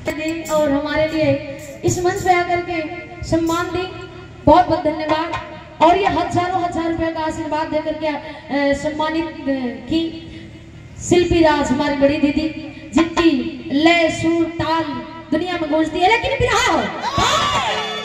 और हमारे लिए इस मंच पे आकर के सम्मान दी, बहुत बहुत धन्यवाद। और ये हजारों रुपए का आशीर्वाद देकर के सम्मानित की शिल्पी राज हमारी बड़ी दीदी, जिनकी लय सुर ताल दुनिया में गूंजती है, लेकिन बिरहा हो